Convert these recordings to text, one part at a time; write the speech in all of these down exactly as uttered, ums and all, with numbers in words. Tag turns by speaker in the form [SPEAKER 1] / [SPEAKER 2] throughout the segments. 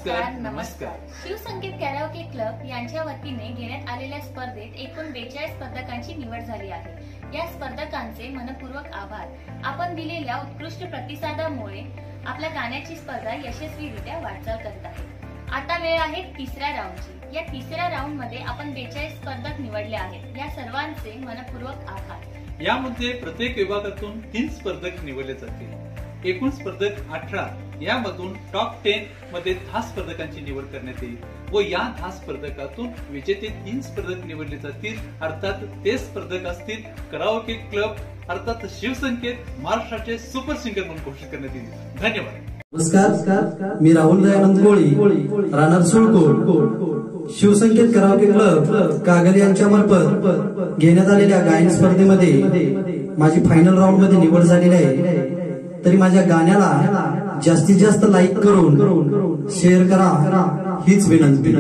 [SPEAKER 1] नमस्कार नमस्कार
[SPEAKER 2] शिवसंकेत कॅराओके क्लब यांच्या वतीने घेण्यात आलेल्या स्पर्धेत एकूण बेचाळीस स्पर्धकांची निवड झाली आहे। या स्पर्धकांचे मनपूर्वक आभार। आपण दिलेल्या उत्कृष्ट प्रतिसादामुळे आपल्या गाण्याची स्पर्धा यशस्वीरित्या वाटचाल करत आहे। आता वेळ आहे तिसऱ्या राऊंडची। या तिसऱ्या राऊंड मध्ये आपण बेचाळीस स्पर्धक निवडले आहेत। या सर्वांचे मनपूर्वक आभार।
[SPEAKER 1] यामध्ये प्रत्येक विभागातून तीन स्पर्धक निवडले जातील। एकूण स्पर्धक अठरा, यामधून टॉप टेन मध्ये दहा स्पर्धकांची निवड करण्यात येईल व या दहा स्पर्धकातून विजेते तीन स्पर्धक निवडले जातील। अर्थात ते स्पर्धक असतील कराओके क्लब अर्थात शिवसंकेत महाराष्ट्राचे सुपर सिंगर म्हणून घोषित करण्यात येईल। धन्यवाद।
[SPEAKER 3] नमस्कार, मी राहुल दयानंद कोळी, राहणार सुळकोट। शिवसंकेत कराओके क्लब कागल यांच्या मार्फत घेण्यात आलेल्या गायन स्पर्धेमध्ये माझी फायनल राऊंड मध्ये निवड झालेली आहे। तरी माझ्या गाण्याला जास्तीत जास्त लाईक करून शेअर करा हीच विनंती।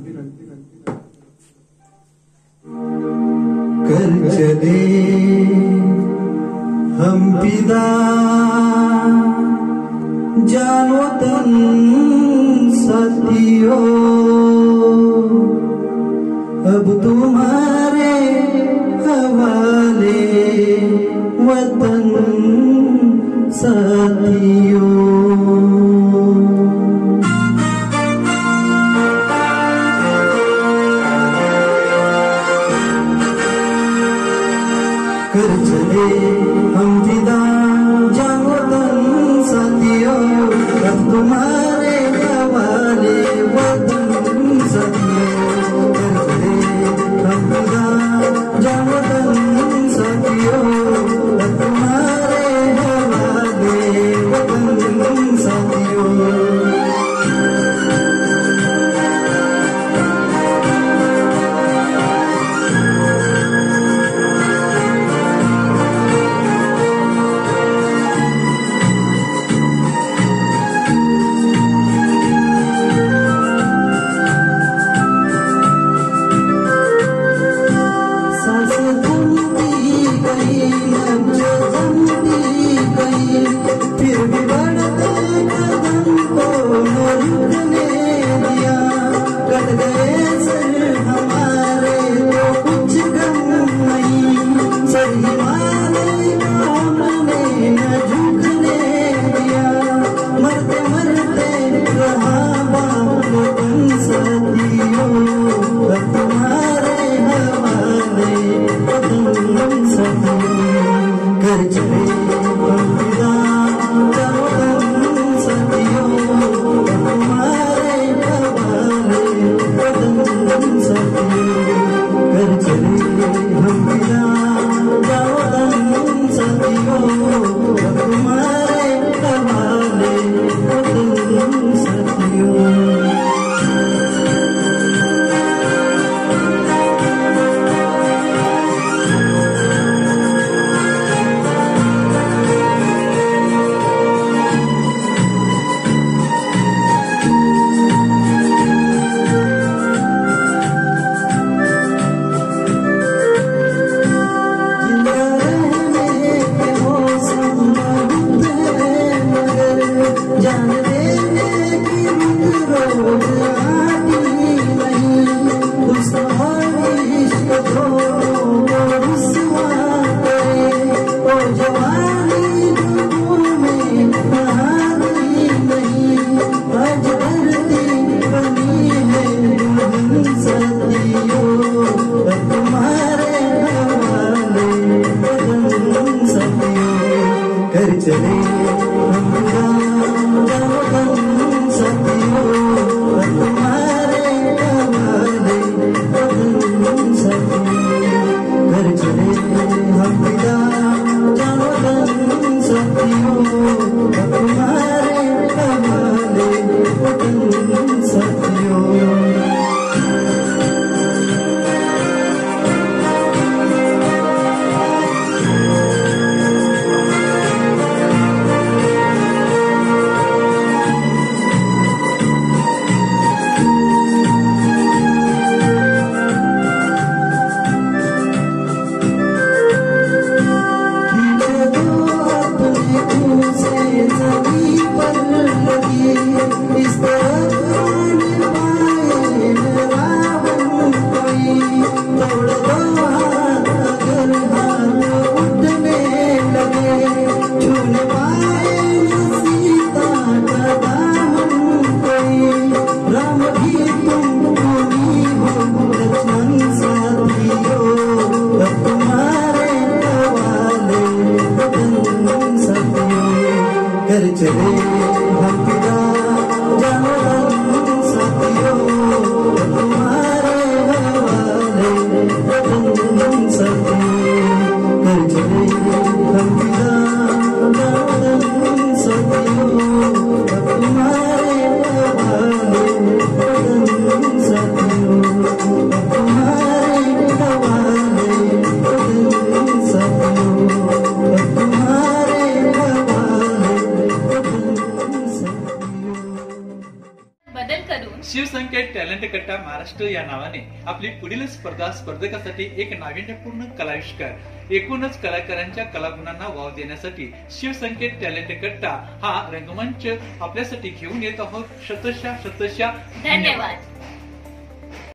[SPEAKER 3] कर चले हम फिदा जानो तन साथियों, अब तुम्हारे हवाले वतन साथियों। कर चले हम फिदा जानो तन साथियों, अब तुम्हारे हवाले वतन साथियों। कर चले हम फिदा जानो तन साथियों, अब तुम्हारे हवाले वतन साथियों। कर चले हम फिदा जानम साथियों तुम्हारे हवाले बदन साथियों कर चले हम फिदा जानम साथियों तुम्हारे हवाले बदन साथियों तुम्हारे हवाले बदन साथियों तुम्हारे हवाले बदन साथियों।
[SPEAKER 2] बदल करून
[SPEAKER 1] शिवसंकेत टॅलेंट कट्टा महाराष्ट्र या नावाने आपली पुढील स्पर्धा स्पर्धकासाठी एक नाविन्यपूर्ण कलाविष्कार एकूणच कलाकारांच्या कलागुणांना वाव देण्यासाठी शिवसंकेत टॅलेंट कट्टा हा रंगमंच आपल्यासाठी घेऊन येत आहोत. शतशः शतशः
[SPEAKER 2] धन्यवाद.